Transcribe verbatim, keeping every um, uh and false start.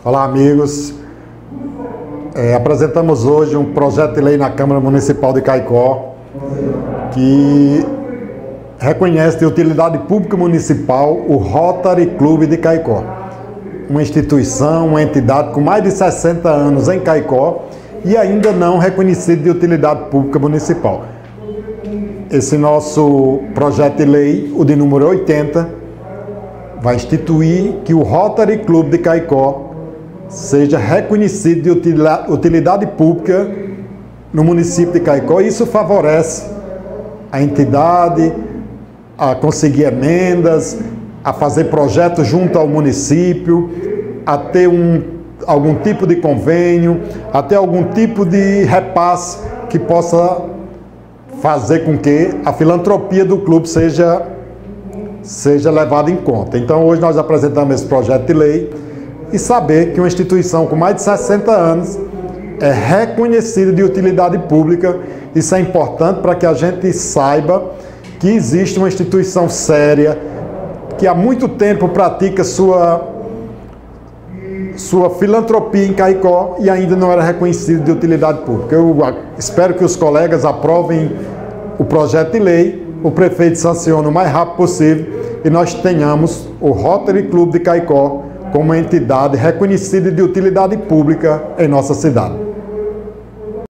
Olá, amigos. É, apresentamos hoje um projeto de lei na Câmara Municipal de Caicó que reconhece de utilidade pública municipal o Rotary Clube de Caicó, uma instituição, uma entidade com mais de sessenta anos em Caicó e ainda não reconhecida de utilidade pública municipal. Esse nosso projeto de lei, o de número oitenta, vai instituir que o Rotary Clube de Caicó seja reconhecido de utilidade pública no município de Caicó. Isso favorece a entidade a conseguir emendas, a fazer projetos junto ao município, a ter um, algum tipo de convênio, a ter algum tipo de repasse que possa fazer com que a filantropia do clube seja, seja levada em conta. Então hoje nós apresentamos esse projeto de lei e saber que uma instituição com mais de sessenta anos é reconhecida de utilidade pública. Isso é importante para que a gente saiba que existe uma instituição séria, que há muito tempo pratica sua, sua filantropia em Caicó e ainda não era reconhecida de utilidade pública. Eu espero que os colegas aprovem o projeto de lei, o prefeito sancione o mais rápido possível e nós tenhamos o Rotary Clube de Caicó como uma entidade reconhecida de utilidade pública em nossa cidade.